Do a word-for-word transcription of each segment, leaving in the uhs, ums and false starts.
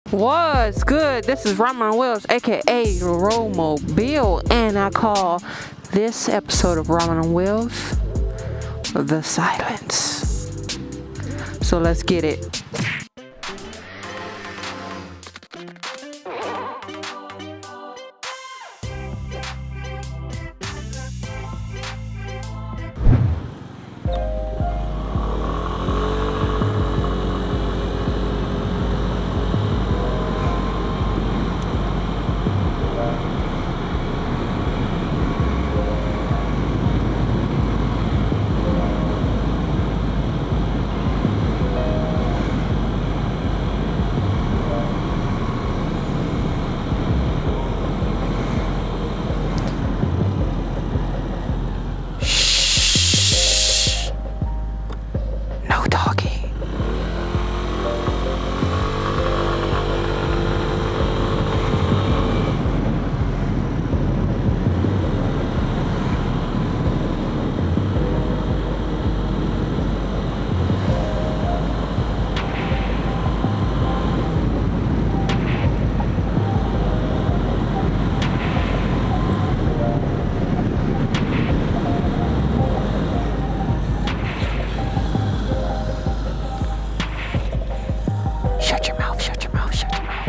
What's good? This is Ramen Wheels, aka Romobile, and I call this episode of Ramen Wheels The Silence. So let's get it. No talking. Shut your mouth, shut your mouth, shut your mouth.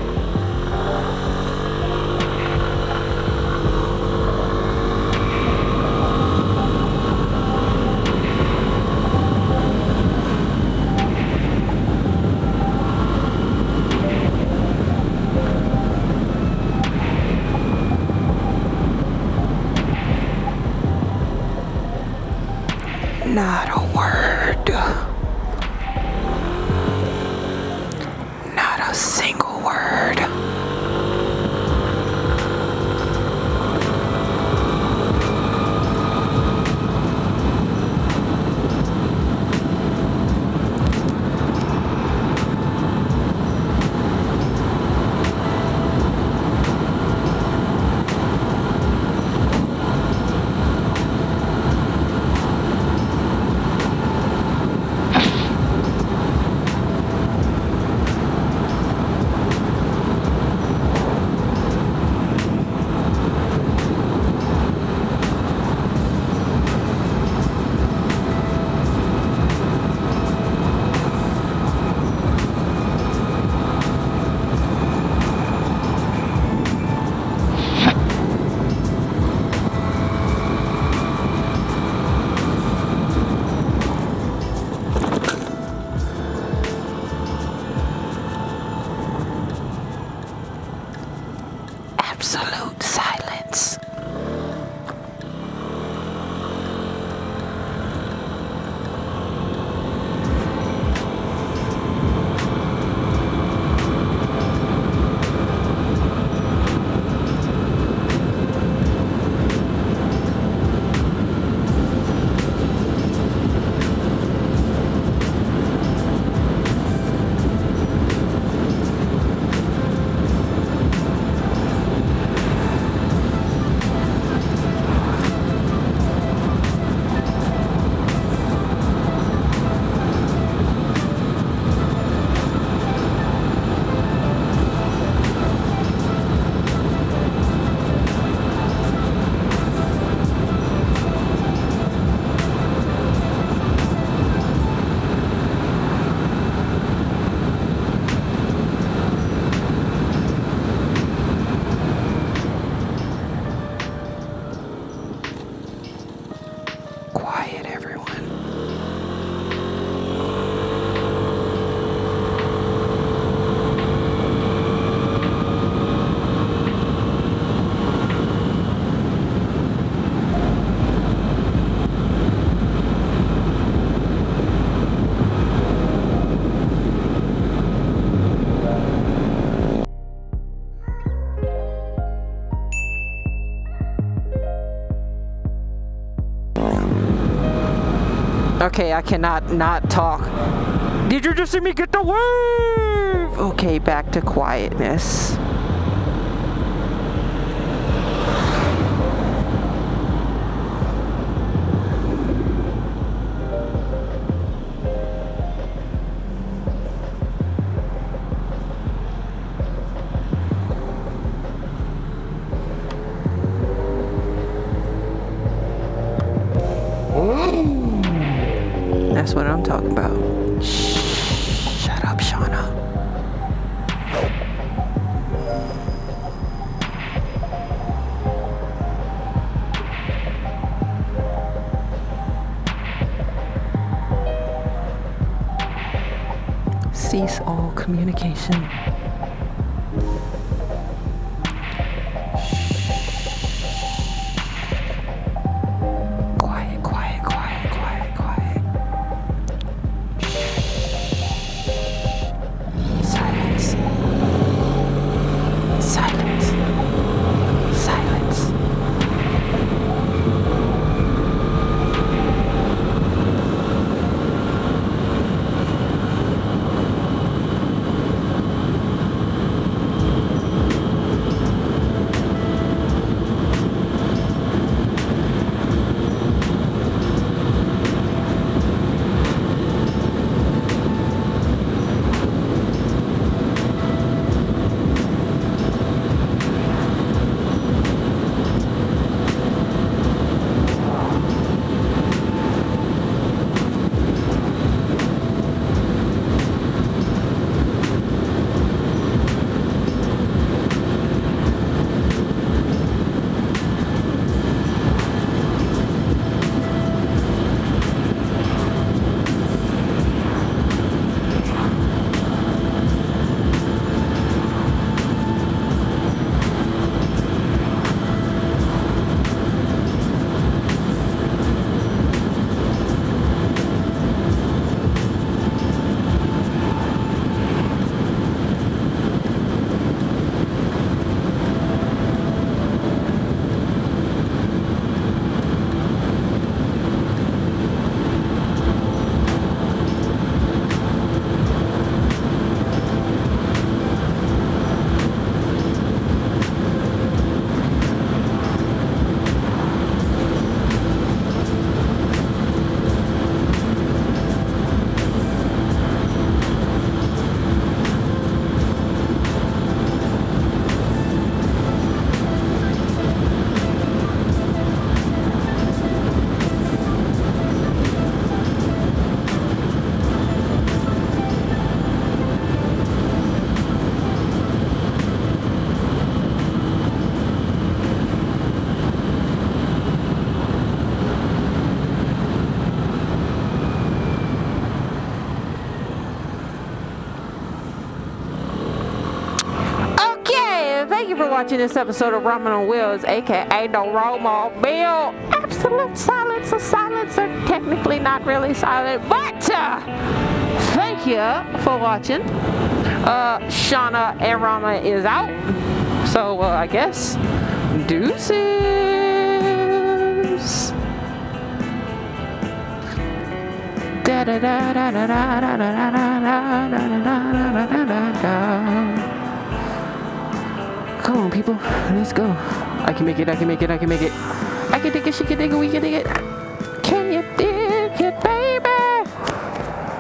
Not a word. Not a single word. Absolute silence. Quiet, everyone. Okay, I cannot not talk. Did you just see me get the wave? Okay, back to quietness. talking about. Shh. Shut up, Shauna. Cease all communication. Quiet, quiet, quiet, quiet, quiet. Silence. Silence. Silence. Thank you for watching this episode of Ramen on Wheels, aka the Romo-Mobile. Absolute silence. The silence are technically not really silent, but uh, thank you for watching. Uh, Shauna and Rama is out, so uh, I guess deuces. Da da da da da da da da da da da da. Come on, people, let's go. I can make it, I can make it, I can make it. I can dig it, she can dig it, we can dig it. Can you dig